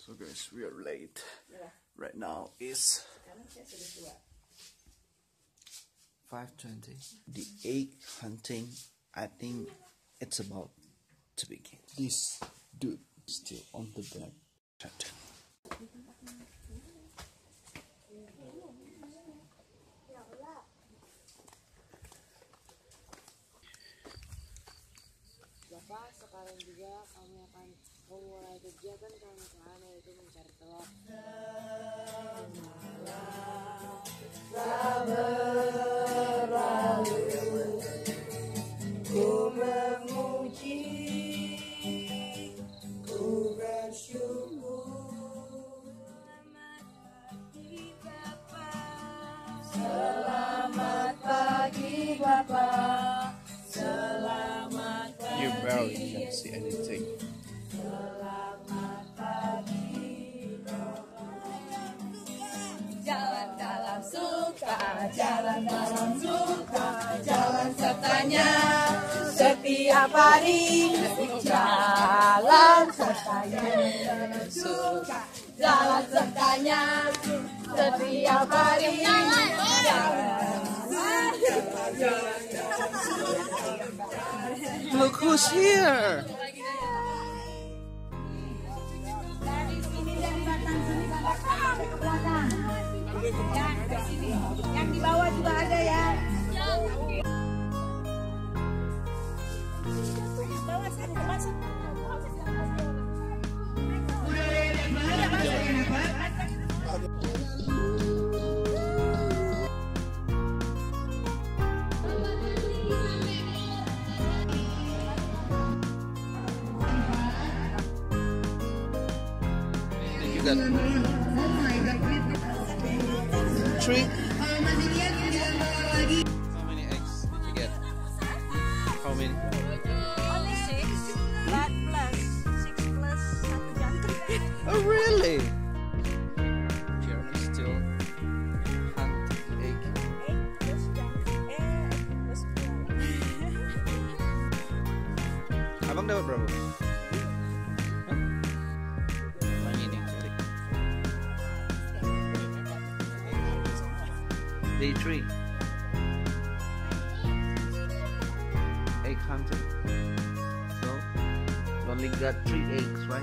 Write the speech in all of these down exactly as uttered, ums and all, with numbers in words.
So guys, we are late. Right now is five twenty. The egg hunting, I think it's about to begin. This dude is still on the bed. Bapak, sekarang juga kami akan memulai kegiatan kawan-kawan yaitu mencari telur. Berlalu, ku memuji, ku bersyukur. Selamat pagi Bapak. Selamat pagi Bapak. You barely can see anything. Jalan dalam suka, jalan dalam suka, jalan sertanya setiap hari. Jalan sertanya dalam suka, jalan sertanya setiap hari. Look who's here! Yang di bawah juga ada ya. You got three. How many eggs did you get? How many? Only six, but plus six plus satu jantung. Oh really? Jeremy still hunting egg. Eight plus jantung. Eh, plus Abang dapat berapa? Hah? Yang ini cari. Day three. Egg hunting. So you only got three eggs, right?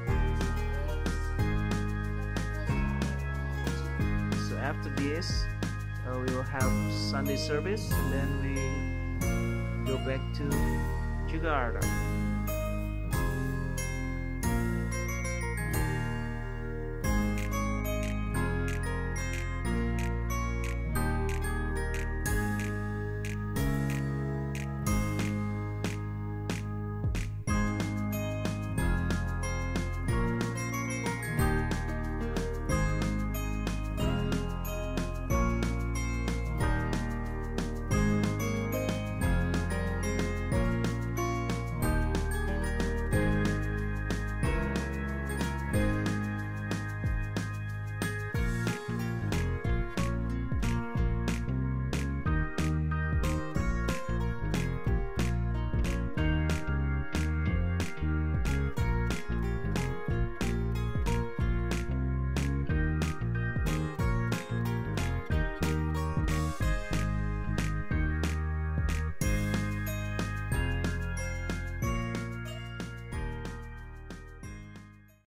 So after this, uh, we will have Sunday service, and then we go back to Jakarta.